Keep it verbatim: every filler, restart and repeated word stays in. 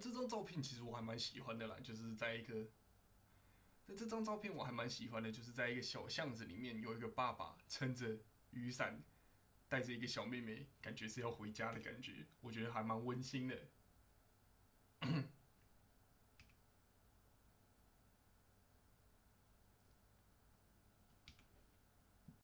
这张照片其实我还蛮喜欢的啦，就是在一个，在这张照片我还蛮喜欢的，就是在一个小巷子里面，有一个爸爸撑着雨伞，带着一个小妹妹，感觉是要回家的感觉，我觉得还蛮温馨的。